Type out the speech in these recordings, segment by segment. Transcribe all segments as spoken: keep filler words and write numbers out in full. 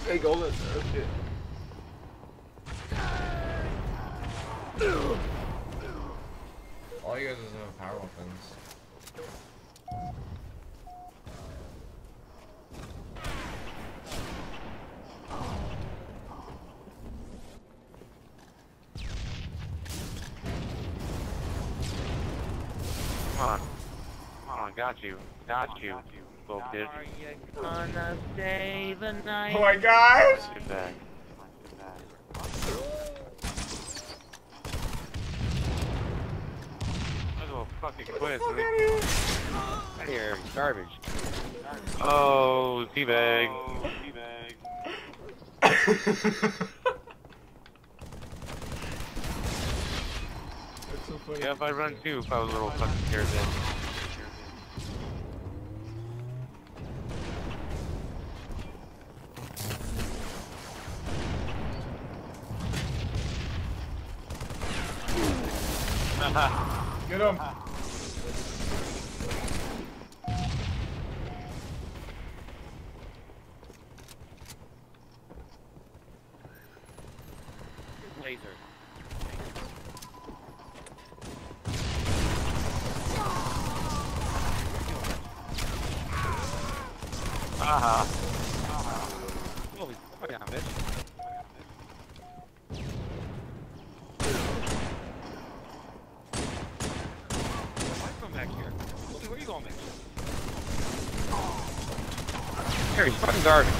Hey, golden. Oh shit. All you guys is have power weapons. Come on. Come on, got you. Got you. Little kid. Are you gonna stay the night? Oh my gosh! Get back. Might as well fucking quit. Fuck dude. out of here! Out of here, garbage. Oh, teabag. Oh, teabag. That's so funny. Yeah, if I run too, if I was a little fucking scared then. Get him! Laser. Uh-huh. Holy fuck, yeah, bitch. Back here. Where are you going, man? Here, he's fucking garbage.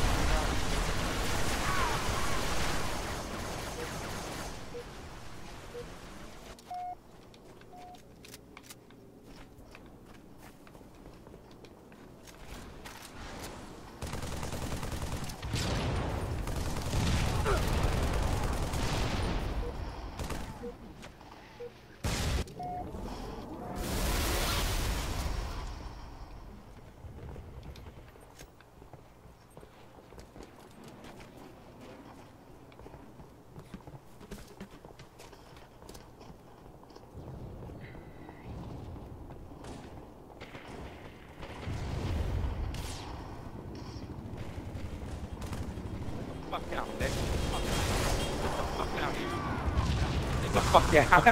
Fuck down, bitch. Fuck down. Get the fuck down.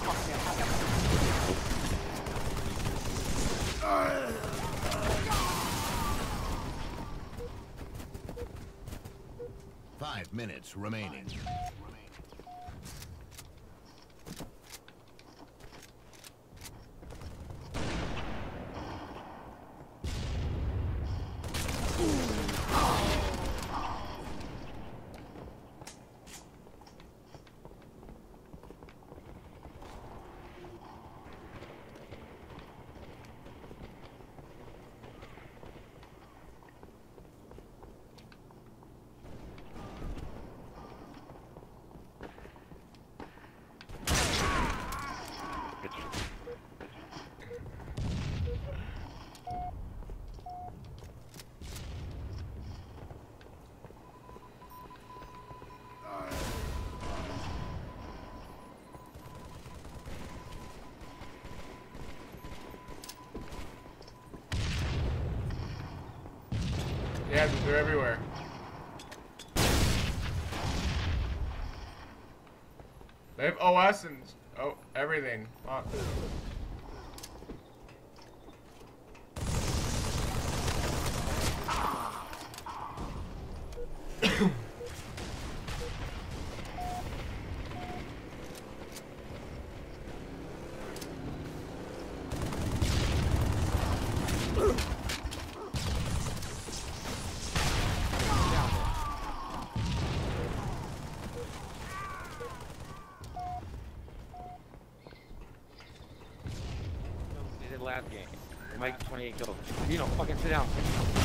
Five minutes remaining. Yeah, they're everywhere. They have O S and oh everything. Fuck. Last game. Mike twenty-eight kills. You know, fucking sit down.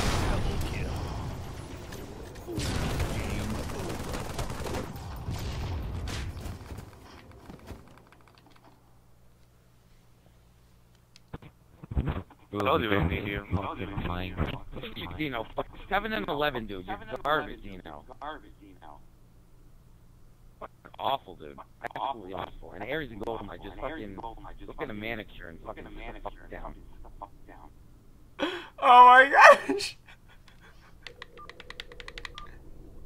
I told you we need you. You know, fuck seven and eleven, dude. You're garbage, you know. Fucking awful, dude. Absolutely awful. And Aries and Golden, I just fucking look at a manicure and fucking fuck down. Oh my gosh!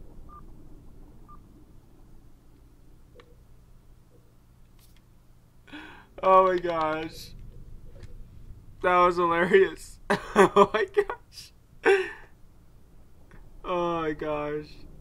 Oh my gosh. That was hilarious. Oh my gosh. Oh my gosh.